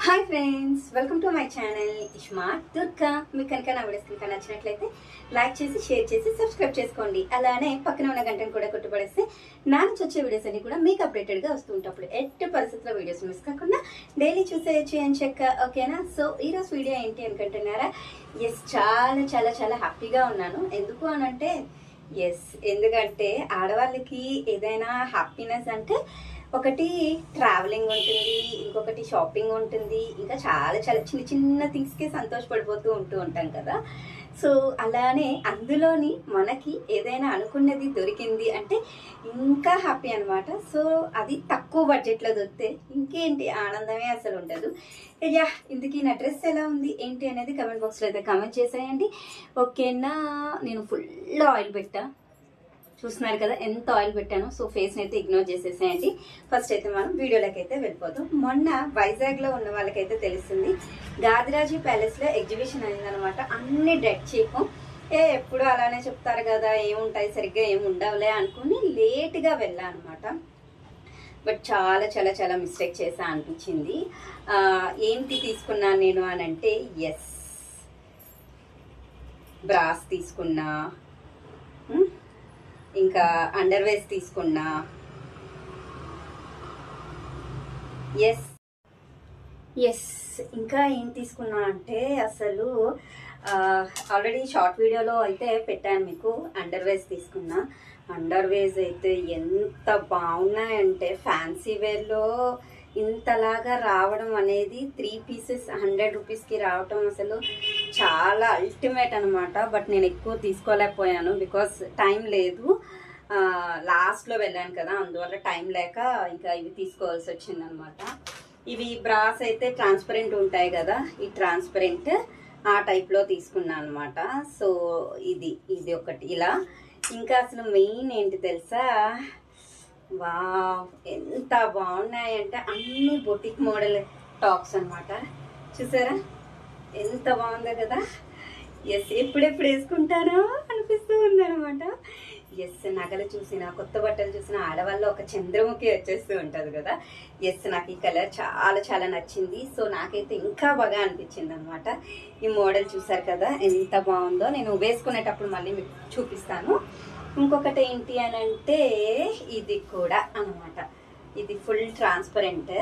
Hi friends, welcome to my channel smart Durga. మీకు కనుక నా వీడియోస్ కనుక నచ్చినట్లయితే లైక్ చేసి షేర్ చేసి సబ్స్క్రైబ్ చేసుకోండి. అలానే పక్కన ఉన్న గంటను కూడా కొట్టుపడేస్తే నా నుంచి వచ్చే వీడియోస్ అన్ని కూడా మీకు అప్డేటెడ్గా వస్తూ ఉంటాప్పుడు ఎట్టి పరిస్థితుల్లో వీడియోస్ మిస్ కాకుండా డైలీ చూసేయచ్చు అని చెక్క. ఓకేనా? సో ఈరోజు వీడియో ఏంటి అనుకుంటున్నారా? ఎస్, చాలా చాలా చాలా హ్యాపీగా ఉన్నాను. ఎందుకు అనంటే ఎందుకంటే ఆడవాళ్ళకి ఏదైనా హ్యాపీనెస్ అంటే ఒకటి ట్రావెలింగ్ ఉంటుంది, ఇంకొకటి షాపింగ్ ఉంటుంది, ఇంకా చాలా చాలా చిన్న చిన్న థింగ్స్కి సంతోషపడిపోతూ ఉంటాం కదా. సో అలానే అందులోని మనకి ఏదైనా అనుకున్నది దొరికింది అంటే ఇంకా హ్యాపీ అనమాట. సో అది తక్కువ బడ్జెట్లో దొరికితే ఇంకేంటి ఆనందమే అసలు ఉండదు. యా, ఇందుకీ నా డ్రెస్ ఎలా ఉంది ఏంటి అనేది కమెంట్ బాక్స్లో అయితే కమెంట్ చేసేయండి. ఓకేనా? నేను ఫుల్ ఆయిల్ పెట్టా, చూస్తున్నారు కదా ఎంత ఆయిల్ పెట్టాను. సో ఫేస్ని అయితే ఇగ్నోర్ చేసేసేయండి. ఫస్ట్ అయితే మనం వీడియోలోకి అయితే వెళ్ళిపోతాం. మొన్న వైజాగ్లో ఉన్న వాళ్ళకైతే తెలుస్తుంది, గాదిరాజు ప్యాలెస్లో ఎగ్జిబిషన్ అయిందనమాట. అన్ని డెడ్ చీప్. ఎప్పుడు అలానే చెప్తారు కదా, ఏముంటాయి సరిగ్గా ఏమి ఉండవులే అనుకుని లేట్గా వెళ్ళా అనమాట. బట్ చాలా చాలా చాలా మిస్టేక్ చేసా అనిపించింది. ఏంటి తీసుకున్నాను నేను అని అంటే బ్రాస్ తీసుకున్నా, ఇంకా అండర్వేర్స్ తీసుకున్నా. ఇంకా ఏం తీసుకున్నా అంటే అసలు ఆల్రెడీ షార్ట్ వీడియోలో అయితే పెట్టాను మీకు. అండర్వేర్స్ తీసుకున్నా. అండర్వేర్స్ అయితే ఎంత బాగున్నాయంటే ఫ్యాన్సీ వేర్లో ఇంతలాగా రావడం అనేది 3 పీసెస్ 100 రూపీస్కి రావటం అసలు చాలా అల్టిమేట్ అనమాట. బట్ నేను ఎక్కువ తీసుకోలేకపోయాను బికాస్ టైం లేదు. లాస్ట్లో వెళ్ళాను కదా, అందువల్ల టైం లేక ఇంకా ఇవి తీసుకోవాల్సి వచ్చింది అనమాట. ఇవి బ్రాస్ అయితే ట్రాన్స్పరెంట్ ఉంటాయి కదా, ఈ ట్రాన్స్పరెంట్ ఆ టైప్లో తీసుకున్నాను అనమాట. సో ఇది ఒకటి ఇలా. ఇంకా అసలు మెయిన్ ఏంటి తెలుసా, వావ్ ఎంత బాగున్నాయంటే అన్ని బొటిక్ మోడల్ టాప్స్ అనమాట. చూసారా ఎంత బాగుందో కదా. ఎప్పుడెప్పుడు వేసుకుంటారో అనిపిస్తూ ఉందనమాట. నగలు చూసిన, కొత్త బట్టలు చూసిన ఆడవాళ్ళు ఒక చంద్రముఖి వచ్చేస్తూ ఉంటుంది కదా. నాకు ఈ కలర్ చాలా చాలా నచ్చింది. సో నాకైతే ఇంకా బాగా అనిపించింది అనమాట. ఈ మోడల్ చూసారు కదా ఎంత బాగుందో. నేను వేసుకునేటప్పుడు మళ్ళీ మీకు చూపిస్తాను. ఇంకొకటి ఏంటి అని అంటే ఇది కూడా అనమాట. ఇది ఫుల్ ట్రాన్స్పరెంట్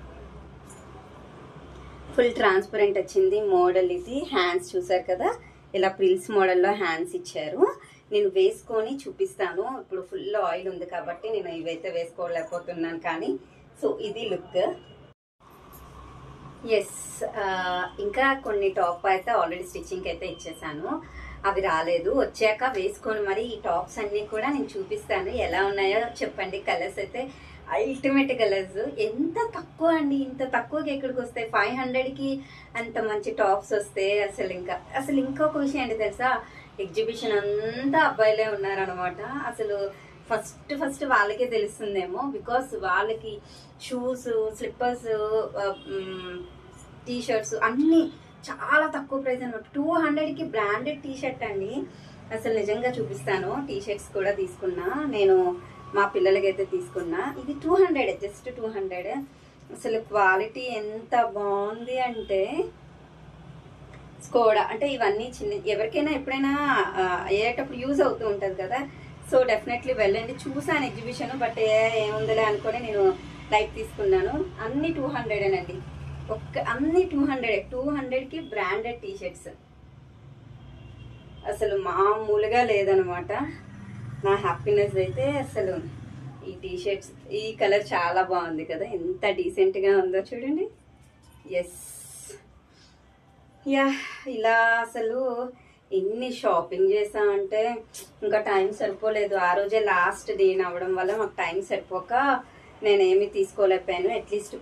వచ్చింది మోడల్. ఇది హ్యాండ్స్ చూసారు కదా, ఇలా ప్రిల్స్ మోడల్లో హ్యాండ్స్ ఇచ్చారు. నేను వేసుకొని చూపిస్తాను. ఇప్పుడు ఫుల్ ఆయిల్ ఉంది కాబట్టి నేను ఇవైతే వేసుకోలేకపోతున్నాను కానీ. సో ఇది లుక్. ఇంకా కొన్ని టాప్ అయితే ఆల్రెడీ స్టిచ్చింగ్ అయితే ఇచ్చేసాను, అవి రాలేదు. వచ్చాక వేసుకొని మరి ఈ టాప్స్ అన్ని కూడా నేను చూపిస్తాను, ఎలా ఉన్నాయో చెప్పండి. కలర్స్ అయితే అల్టిమేట్ కలర్స్. ఎంత తక్కువ అండి, ఇంత తక్కువకి ఎక్కడికి వస్తాయి? 500కి అంత మంచి టాప్స్ వస్తే అసలు ఇంకొక విషయం ఏంటి తెలుసా, ఎగ్జిబిషన్ అంతా అబ్బాయిలే ఉన్నారనమాట. అసలు ఫస్ట్ వాళ్ళకే తెలుస్తుందేమో, బికాస్ వాళ్ళకి షూస్, స్లిప్పర్స్, టీ షర్ట్స్ అన్నీ చాలా తక్కువ ప్రైస్ అనమాట. 200కి బ్రాండెడ్ టీ షర్ట్ అండి. అసలు నిజంగా చూపిస్తాను. టీ షర్ట్స్ కూడా తీసుకున్నా నేను, మా పిల్లలకైతే తీసుకున్నా. ఇది 200, జస్ట్ 200. అసలు క్వాలిటీ ఎంత బాగుంది అంటే స్కోడా అంటే ఇవన్నీ ఎవరికైనా ఎప్పుడైనా అయ్యేటప్పుడు యూజ్ అవుతూ ఉంటుంది కదా. సో డెఫినెట్లీ వెళ్ళండి. చూసాను ఎగ్జిబిషన్, బట్ ఏముందిలే అనుకొని నేను లైట్ తీసుకున్నాను. అన్ని 200 అన్ని 200కి బ్రాండెడ్ టీ షర్ట్స్. అసలు మామూలుగా లేదనమాట నా హ్యాపీనెస్ అయితే. అసలు ఈ టీ షర్ట్స్, ఈ కలర్ చాలా బాగుంది కదా, ఎంత డీసెంట్గా ఉందో చూడండి. ఇలా అసలు ఎన్ని షాపింగ్ చేసామంటే ఇంకా టైం సరిపోలేదు. ఆ రోజే లాస్ట్ డే అవ్వడం వల్ల మాకు టైం సరిపోక నేనేమి తీసుకోలేకపోయాను. అట్లీస్ట్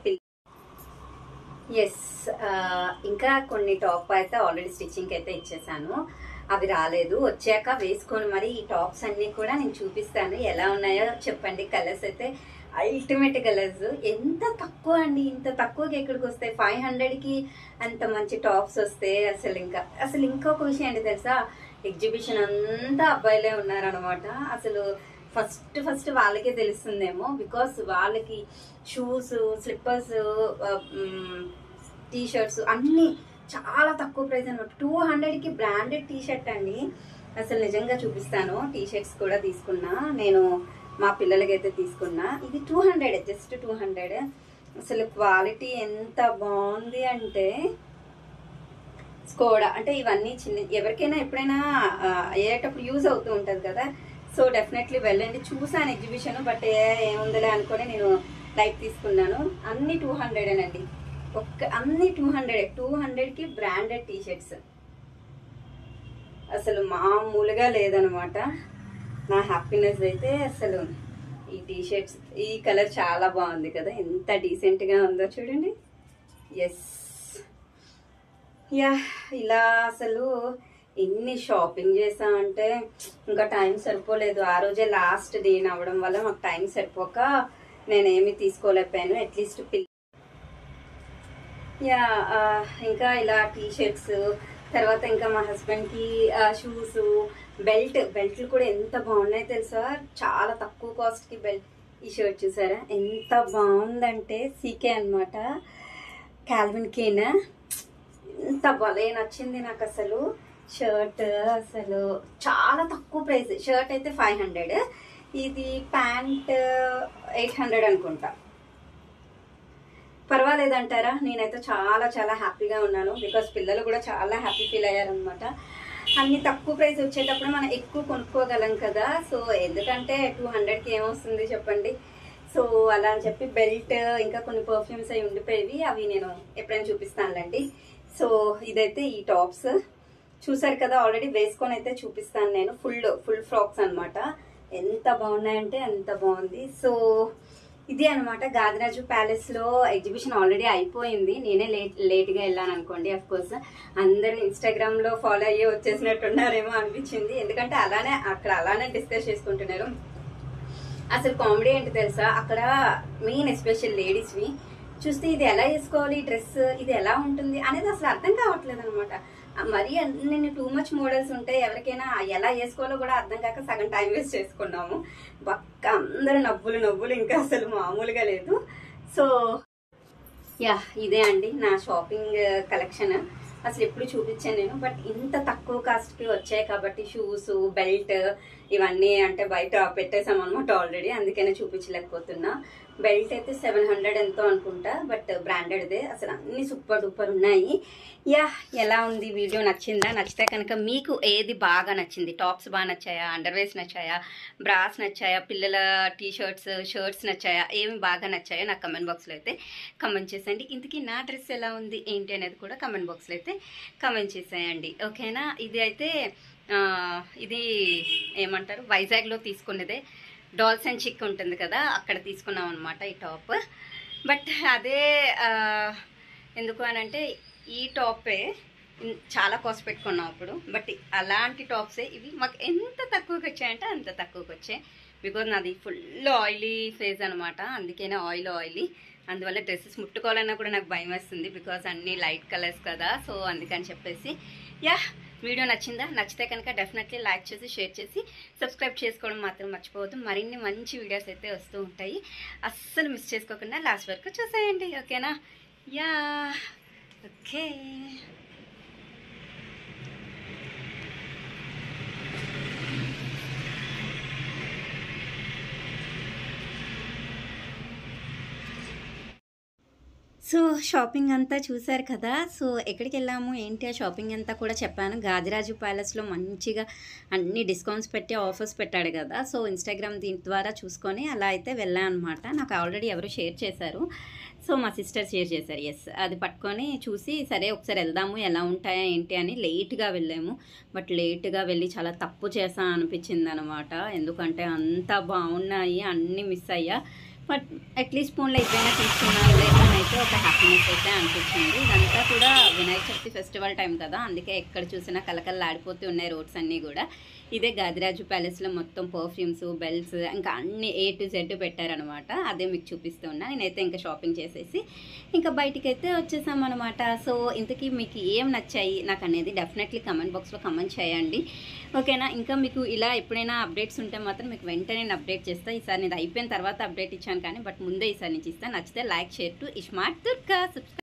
ఇంకా కొన్ని టాప్ అయితే ఆల్రెడీ స్టిచ్చింగ్ అయితే ఇచ్చేసాను, అవి రాలేదు. వచ్చాక వేసుకొని మరి ఈ టాప్స్ అన్ని కూడా నేను చూపిస్తాను, ఎలా ఉన్నాయో చెప్పండి. కలర్స్ అయితే అల్టిమేట్ కలర్స్. ఎంత తక్కువ అండి, ఇంత తక్కువకి ఎక్కడికి వస్తాయి? 500కి అంత మంచి టాప్స్ వస్తే అసలు ఇంకొక విషయం ఏంటి తెలుసా, ఎగ్జిబిషన్ అంతా అబ్బాయిలే ఉన్నారనమాట. అసలు ఫస్ట్ వాళ్ళకే తెలుస్తుందేమో, బికాస్ వాళ్ళకి షూస్, స్లిప్పర్స్, టీ షర్ట్స్ అన్నీ చాలా తక్కువ ప్రైస్ అనమాట. 200కి బ్రాండెడ్ టీ షర్ట్ అండి. అసలు నిజంగా చూపిస్తాను. టీ షర్ట్స్ కూడా తీసుకున్నా నేను, మా పిల్లలకైతే తీసుకున్నా. ఇది 200, జస్ట్ 200. అసలు క్వాలిటీ ఎంత బాగుంది అంటే స్కోడా అంటే ఇవన్నీ చిన్న ఎవరికైనా ఎప్పుడైనా అయ్యేటప్పుడు యూజ్ అవుతూ ఉంటుంది కదా. సో డెఫినెట్లీ వెళ్ళండి. చూసాను ఎగ్జిబిషన్, బట్ ఏముందిలే అనుకొని నేను లైట్ తీసుకున్నాను. అన్ని 200 అండి. అన్ని 200కి బ్రాండెడ్ టీ షర్ట్స్. అసలు మామూలుగా లేదనమాట నా హ్యాపీనెస్ అయితే. అసలు ఈ టీ షర్ట్స్, ఈ కలర్ చాలా బాగుంది కదా, ఎంత డీసెంట్గా ఉందో చూడండి. ఎస్ యా, ఇలా అసలు ఎన్ని షాపింగ్ చేసా అంటే ఇంకా టైం సరిపోలేదు. ఆ రోజే లాస్ట్ డే అవ్వడం వల్ల మాకు టైం సరిపోక నేనేమి తీసుకోలేకపోయాను. అట్లీస్ట్ యా, ఇంకా ఇలా టీ షర్ట్స్, తర్వాత ఇంకా మా హస్బెండ్కి షూస్, బెల్ట్లు కూడా ఎంత బాగున్నాయి తెలుసా. చాలా తక్కువ కాస్ట్కి బెల్ట్. ఈ షర్ట్ చూసారా ఎంత బాగుందంటే, సీకే అనమాట, కాల్విన్ క్లైన్. ఎంత భలే నచ్చింది నాకు అసలు షర్ట్. అసలు చాలా తక్కువ ప్రైస్. షర్ట్ అయితే 500, ఇది ప్యాంట్ 800 అనుకుంటా. పర్వాలేదంటారా? నేనైతే చాలా చాలా హ్యాపీగా ఉన్నాను. బికాస్ పిల్లలు కూడా చాలా హ్యాపీ ఫీల్ అయ్యారనమాట. అన్ని తక్కువ ప్రైస్ వచ్చేటప్పుడు మనం ఎక్కువ కొనుక్కోగలం కదా. సో ఎందుకంటే 200కి ఏమొస్తుంది చెప్పండి. సో అలా అని చెప్పి బెల్ట్, ఇంకా కొన్ని పర్ఫ్యూమ్స్ అవి ఉండిపోయేవి, అవి నేను ఎప్పుడైనా చూపిస్తానులేండి. సో ఇదైతే ఈ టాప్స్ చూసారు కదా, ఆల్రెడీ వేసుకొని అయితే చూపిస్తాను నేను. ఫుల్ ఫ్రాక్స్ అనమాట. ఎంత బాగున్నాయంటే అంత బాగుంది. సో ఇది అనమాట గాదిరాజు ప్యాలెస్ లో ఎగ్జిబిషన్ ఆల్రెడీ అయిపోయింది. నేనే లేట్గా వెళ్ళాను అనుకోండి. అఫ్ కోర్స్ అందరు ఇన్స్టాగ్రామ్ లో ఫాలో అయ్యి వచ్చేసినట్టున్నారేమో అనిపించింది. ఎందుకంటే అలానే డిస్కస్ చేసుకుంటున్నారు. అసలు కామెడీ ఏంటి తెలుసా, అక్కడ మెయిన్ ఎస్పెషల్ లేడీస్వి చూస్తే ఇది ఎలా వేసుకోవాలి, డ్రెస్ ఇది ఎలా ఉంటుంది అనేది అసలు అర్థం కావట్లేదు అనమాట. మరీ అన్ని టూ మచ్ మోడల్స్ ఉంటాయి. ఎవరికైనా ఎలా వేసుకోవాలో కూడా అర్థం కాక సగం టైం వేస్ట్ చేసుకున్నాము. పక్క అందరు నవ్వులు ఇంకా అసలు మామూలుగా లేదు. సో యా, ఇదే అండి నా షాపింగ్ కలెక్షన్. అసలు ఎప్పుడు చూపించాను నేను, బట్ ఇంత తక్కువ కాస్ట్కి వచ్చాయి కాబట్టి షూస్, బెల్ట్ ఇవన్నీ అంటే బయట పెట్టేసాం అనమాట ఆల్రెడీ, అందుకనే చూపించలేకపోతున్నా. బెల్ట్ అయితే 700 ఎంతో అనుకుంటా, బట్ బ్రాండెడ్దే. అసలు అన్ని సూపర్ డూపర్ ఉన్నాయి. యా, ఎలా ఉంది వీడియో? నచ్చిందా? నచ్చితే కనుక మీకు ఏది బాగా నచ్చింది? టాప్స్ బాగా నచ్చాయా, అండర్వేర్స్ నచ్చాయా, బ్రాస్ నచ్చాయా, పిల్లల టీ షర్ట్స్ నచ్చాయా, ఏమి బాగా నచ్చాయో నాకు కమెంట్ బాక్స్లో అయితే కమెంట్ చేసేయండి. ఇంతకీ నా డ్రెస్ ఎలా ఉంది ఏంటి అనేది కూడా కమెంట్ బాక్స్లో అయితే కమెంట్ చేసేయండి. ఓకేనా? ఇది అయితే ఇది ఏమంటారు, వైజాగ్లో తీసుకున్నదే. డాల్స్ అండ్ చిక్ ఉంటుంది కదా, అక్కడ తీసుకున్నాం అనమాట ఈ టాప్. బట్ అదే ఎందుకు అని అంటే ఈ టాపే చాలా కాస్ట్ పెట్టుకున్నాం అప్పుడు. బట్ అలాంటి టాప్సే ఇవి మాకు ఎంత తక్కువకి వచ్చాయంటే అంత తక్కువకి వచ్చాయి. బికాజ్ నాది ఫుల్ ఆయిలీ ఫేస్ అనమాట, అందుకనే ఆయిలీ. అందువల్ల డ్రెస్సెస్ ముట్టుకోవాలన్నా కూడా నాకు భయం వేస్తుంది, బికాజ్ అన్నీ లైట్ కలర్స్ కదా. సో అందుకని చెప్పేసి యా, వీడియో నచ్చిందా? నచ్చితే కనుక డెఫినెట్లీ లైక్ చేసి, షేర్ చేసి, సబ్స్క్రైబ్ చేసుకోవడం మాత్రం మర్చిపోవద్దు. మరిన్ని మంచి వీడియోస్ అయితే వస్తూ ఉంటాయి. అస్సలు మిస్ చేసుకోకుండా లాస్ట్ వరకు చూసేయండి. ఓకేనా? Yeah, okay. సో షాపింగ్ అంతా చూసారు కదా. సో ఎక్కడికి వెళ్ళాము ఏంటి ఆ షాపింగ్ అంతా కూడా చెప్పాను. గాదిరాజు ప్యాలెస్లో మంచిగా అన్ని డిస్కౌంట్స్ పెట్టి ఆఫర్స్ పెట్టాడు కదా. సో ఇన్స్టాగ్రామ్ దీని ద్వారా చూసుకొని అలా అయితే వెళ్ళాను అనమాట. నాకు ఆల్రెడీ ఎవరు షేర్ చేశారు. సో మా సిస్టర్ షేర్ చేశారు. ఎస్, అది పట్టుకొని చూసి సరే ఒకసారి వెళ్దాము ఎలా ఉంటాయా ఏంటి అని లేట్గా వెళ్ళాము. బట్ లేట్గా వెళ్ళి చాలా తప్పు చేసా అనిపించింది అనమాట. ఎందుకంటే అంత బాగున్నాయి, అన్నీ మిస్ అయ్యా. బట్ అట్లీస్ట్ ఫోన్లో ఎప్పుడైనా తీసుకున్నాను అని అయితే ఒక హ్యాపీనెస్ అయితే అనిపించింది. ఇదంతా కూడా వినాయక చవితి ఫెస్టివల్ టైం కదా, అందుకే ఎక్కడ చూసినా కలకల్లాడిపోతూ ఉన్నాయి రోడ్స్ అన్నీ కూడా. ఇదే గాదిరాజు ప్యాలెస్లో మొత్తం పర్ఫ్యూమ్స్, బెల్ట్స్ ఇంకా అన్ని A to Z పెట్టారనమాట. అదే మీకు చూపిస్తూ ఉన్నా. నేనైతే ఇంకా షాపింగ్ చేసేసి ఇంకా బయటికి అయితే వచ్చేసామన్నమాట. సో ఇంతకీ మీకు ఏం నచ్చాయి నాకు అనేది డెఫినెట్లీ కమెంట్ బాక్స్లో కమెంట్ చేయండి. ఓకేనా? ఇంకా మీకు ఇలా ఎప్పుడైనా అప్డేట్స్ ఉంటే మాత్రం మీకు వెంటనే నేను అప్డేట్ చేస్తాను. ఈసారి నేను అయిపోయిన తర్వాత అప్డేట్ ఇచ్చాను కానీ, బట్ ముందే ఈసారి నుంచి ఇస్తాను. నచ్చితే like, share to smart Durga.